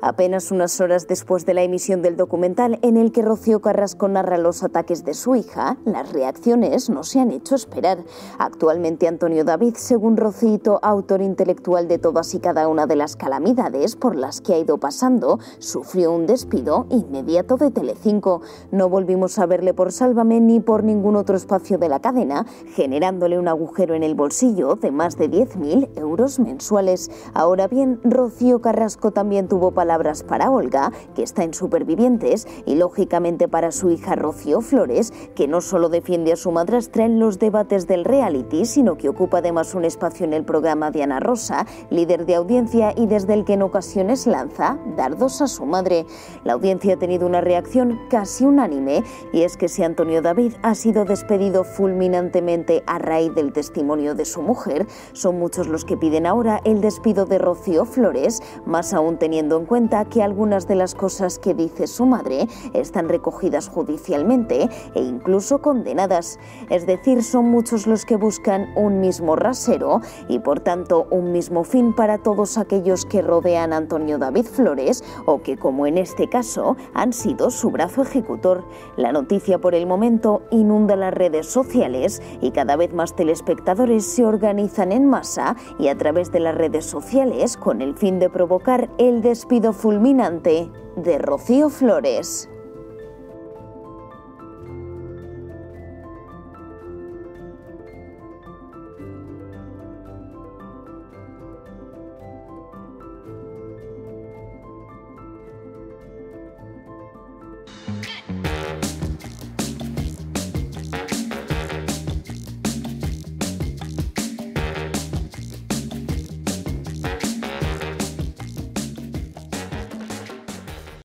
Apenas unas horas después de la emisión del documental en el que Rocío Carrasco narra los ataques de su hija, las reacciones no se han hecho esperar. Actualmente Antonio David, según Rocito, autor intelectual de todas y cada una de las calamidades por las que ha ido pasando, sufrió un despido inmediato de Telecinco. No volvimos a verle por Sálvame ni por ningún otro espacio de la cadena, generándole un agujero en el bolsillo de más de 10.000 euros mensuales. Ahora bien, Rocío Carrasco también tuvo palabras para Olga, que está en Supervivientes, y lógicamente para su hija Rocío Flores, que no solo defiende a su madrastra en los debates del reality, sino que ocupa además un espacio en el programa de Ana Rosa, líder de audiencia y desde el que en ocasiones lanza dardos a su madre. La audiencia ha tenido una reacción casi unánime, y es que si Antonio David ha sido despedido fulminantemente a raíz del testimonio de su mujer, son muchos los que piden ahora el despido de Rocío Flores, más aún teniendo en cuenta que algunas de las cosas que dice su madre están recogidas judicialmente e incluso condenadas. Es decir, son muchos los que buscan un mismo rasero y por tanto un mismo fin para todos aquellos que rodean a Antonio David Flores o que, como en este caso, han sido su brazo ejecutor. La noticia por el momento inunda las redes sociales y cada vez más telespectadores se organizan en masa y a través de las redes sociales con el fin de provocar el despido fulminante de Rocío Flores.